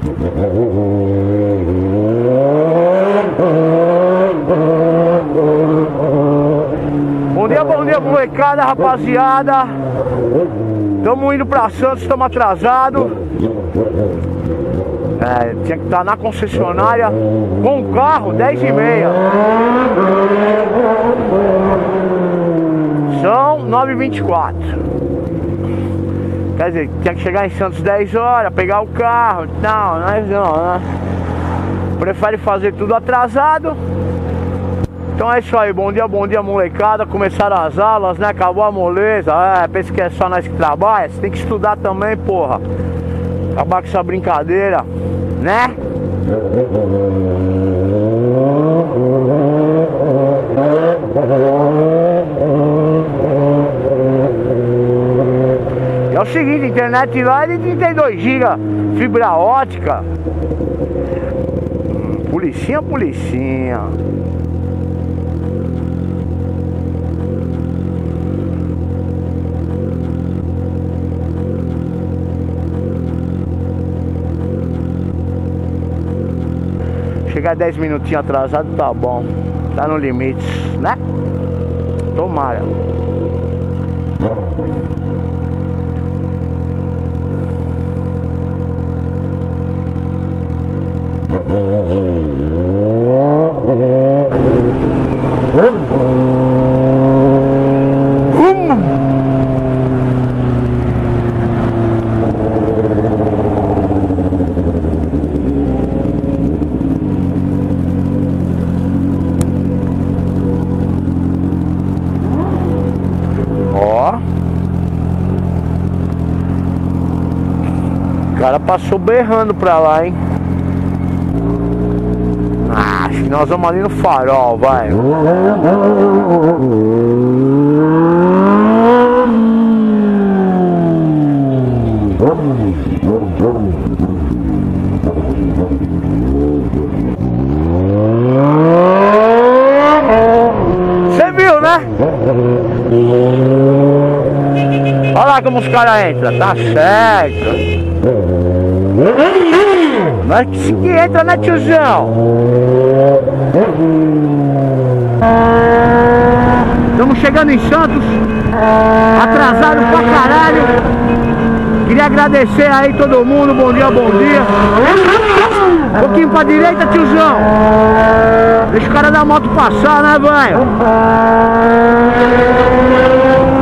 Bom dia, molecada, rapaziada. Tamo indo pra Santos, estamos atrasados. Tinha que estar na concessionária com o carro 10h30. São 9h24. Quer dizer, tinha que chegar em Santos 10 horas, pegar o carro. Não, né? Prefere fazer tudo atrasado. Então é isso aí, bom dia, molecada. Começaram as aulas, né? Acabou a moleza. Pensa que é só nós que trabalha. Você tem que estudar também, porra. Acabar com essa brincadeira, né? É o seguinte, a internet lá é de 32 GB, fibra ótica. Policinha. Chegar 10 minutinhos atrasado tá bom. Tá no limite, né? Tomara. O cara passou berrando pra lá, hein? Acho que nós vamos ali no farol, vai. Você viu, né? Olha lá como os caras entram, tá certo. Mas que entra, né, tiozão? Estamos chegando em Santos, atrasado pra caralho. Queria agradecer aí todo mundo, bom dia. Um pouquinho pra direita, tiozão. Deixa o cara da moto passar, né, velho?